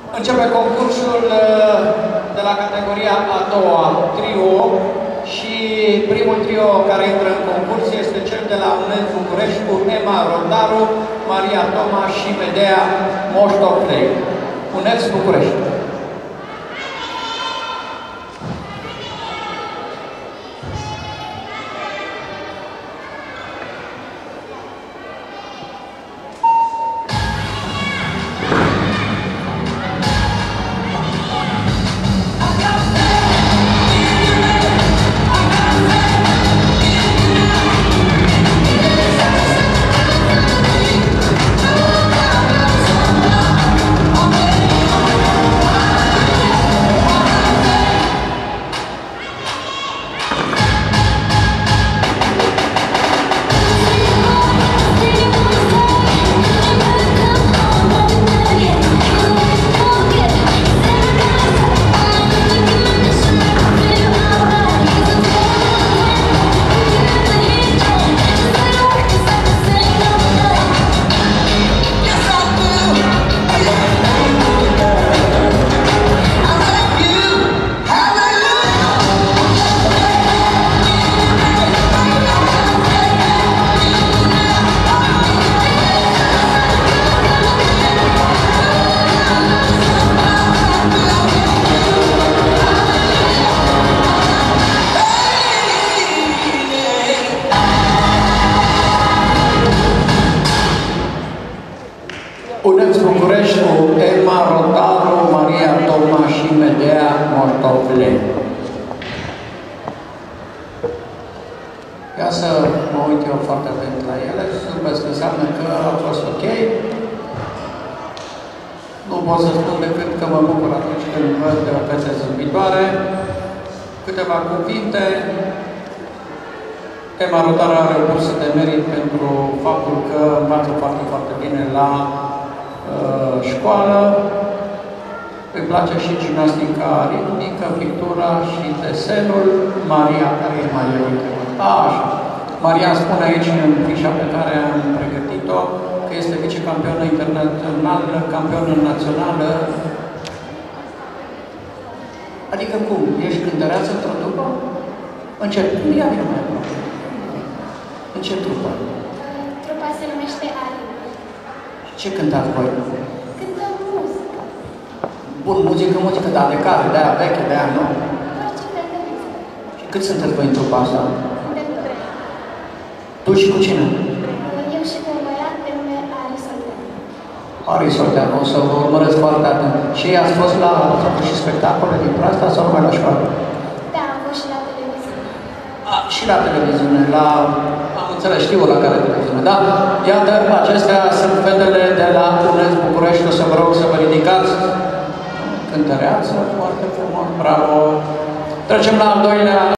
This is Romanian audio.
Începe concursul de la categoria a doua, trio, și primul trio care intră în concurs este cel de la UNED București cu Emma Rotaru, Maria Toma și Medea Moștoclei. UNED București. UNED București cu Emma Rotaru, Maria Toma și Medea Moștoclei. Ia să mă uit eu foarte atent la ele, zâmbesc înseamnă că a fost ok. Nu pot să spun decât că mă bucur atunci când văd fete zâmbitoare. Câteva cuvinte. Emma Rotaru are o bursă de merit pentru faptul că învață foarte, foarte bine la școală. Îi place și gimnastica ritmică, pictura și desenul. Maria, care e mai așa. Maria spune aici în fișa pe care am pregătit-o că este vicecampionă internațională, campionă națională. Adică cum? Ești cântăreață într-o trupă? În ce? Ia vină mai aproape. În ce trupă? Trupa se numește Arima. Ce cântați voi? Cântăm muzică. Bun, muzică, dar de care? De aia veche, de aia nou? Orice fel de muzică. Și cât sunteți voi în trupa asta? Suntem trei. Tu și cu cine? Eu și cu un băiat de nume Ari Solteanu. Ari Solteanu, o să vă urmăresc foarte atent. Și ați fost la și spectacole dintre asta sau numai la școală? Da, am fost și la televiziune. Și la televiziune, am înțeles, știu la care televiziune, da? Iată, acestea sunt fetele de la UNED București, o să vă rog să vă ridicați. Cântăreață, foarte frumos, bravo! Trecem la al doilea.